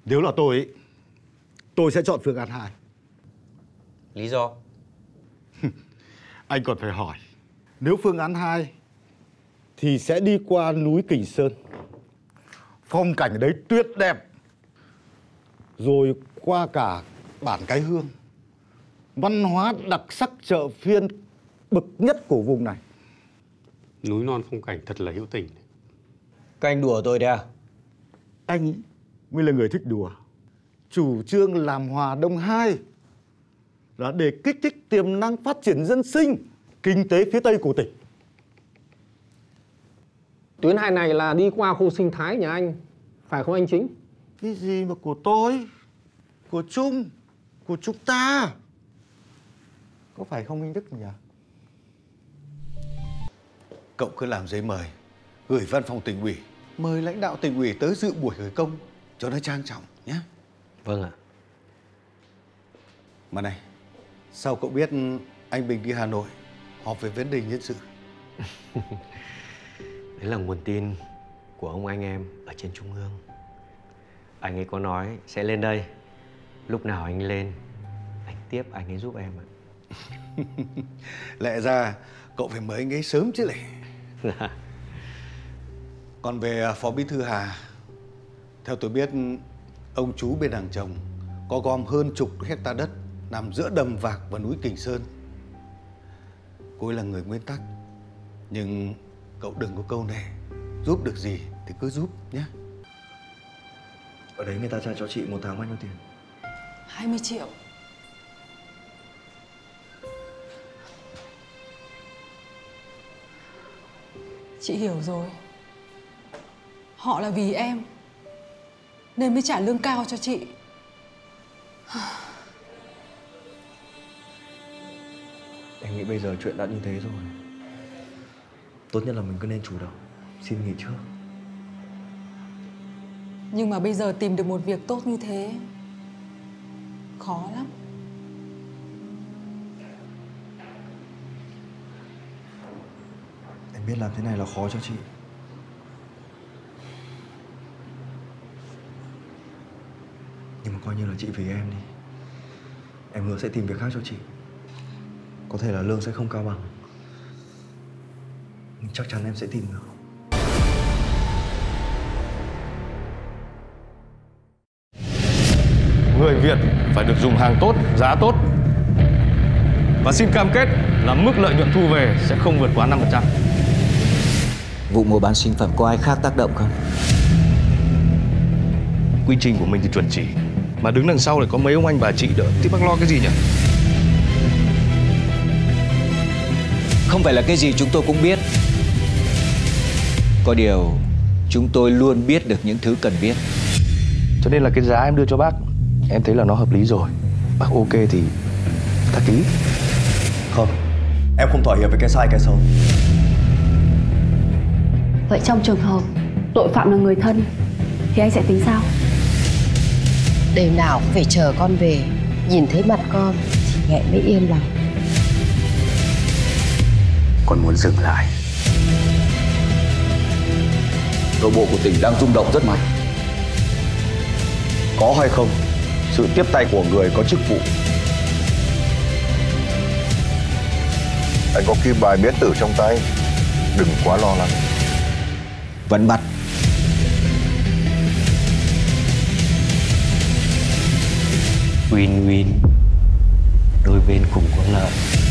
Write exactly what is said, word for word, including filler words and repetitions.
Nếu là tôi ấy, tôi sẽ chọn phương án hai. Lý do? Anh còn phải hỏi. Nếu phương án hai thì sẽ đi qua núi Kình Sơn. Phong cảnh ở đấy tuyệt đẹp. Rồi qua cả bản Cái Hương. Văn hóa đặc sắc chợ phiên bậc nhất của vùng này. Núi non phong cảnh thật là hữu tình. Các anh đùa tôi đấy à? Anh ấy mới là người thích đùa. Chủ trương làm Hòa Đông hai là để kích thích tiềm năng phát triển dân sinh, kinh tế phía Tây của tỉnh. Tuyến hai này là đi qua khu sinh thái nhà anh, phải không anh Chính? Cái gì mà của tôi, của Trung, của chúng ta. Có phải không Minh Đức nhỉ? Cậu cứ làm giấy mời, gửi văn phòng tỉnh ủy, mời lãnh đạo tỉnh ủy tới dự buổi khởi công cho nó trang trọng nhé. Vâng ạ. Mà này, sao cậu biết anh Bình đi Hà Nội họp về vấn đề nhân sự? Đấy là nguồn tin của ông anh em ở trên Trung ương. Anh ấy có nói sẽ lên đây. Lúc nào anh lên, anh tiếp anh ấy giúp em ạ. Lẽ ra cậu phải mời anh ấy sớm chứ lại. Còn về Phó Bí thư Hà, theo tôi biết ông chú bên hàng chồng có gom hơn chục hecta đất nằm giữa đầm Vạc và núi Kình Sơn. Cô ấy là người nguyên tắc, nhưng cậu đừng có câu nệ, giúp được gì thì cứ giúp nhé. Ở đấy người ta trả cho chị một tháng bao nhiêu tiền? hai mươi triệu. Chị hiểu rồi. Họ là vì em nên mới trả lương cao cho chị. Em nghĩ bây giờ chuyện đã như thế rồi. Tốt nhất là mình cứ nên chủ động xin nghỉ trước. Nhưng mà bây giờ tìm được một việc tốt như thế khó lắm. Em biết làm thế này là khó cho chị. Nhưng mà coi như là chị vì em đi. Em hứa sẽ tìm việc khác cho chị. Có thể là lương sẽ không cao bằng, nhưng chắc chắn em sẽ tìm được. Người Việt phải được dùng hàng tốt, giá tốt. Và xin cam kết là mức lợi nhuận thu về sẽ không vượt quá năm phần trăm. Vụ mua bán sinh phẩm có ai khác tác động không? Quy trình của mình thì chuẩn chỉ, mà đứng đằng sau lại có mấy ông anh bà chị đỡ, thì bác lo cái gì nhỉ? Không phải là cái gì chúng tôi cũng biết. Có điều chúng tôi luôn biết được những thứ cần biết. Cho nên là cái giá em đưa cho bác, em thấy là nó hợp lý rồi. Bác ok thì ta ký. Không, em không thỏa hiệp với cái sai cái xấu. Vậy trong trường hợp tội phạm là người thân thì anh sẽ tính sao? Đêm nào cũng phải chờ con về, nhìn thấy mặt con thì mẹ mới yên lòng. Con muốn dừng lại. Nội bộ của tỉnh đang rung động rất mạnh. Có hay không, sự tiếp tay của người có chức vụ. Anh có kim bài biến tử trong tay, đừng quá lo lắng. Vẫn bắt. Win-win, đôi bên cùng có lợi.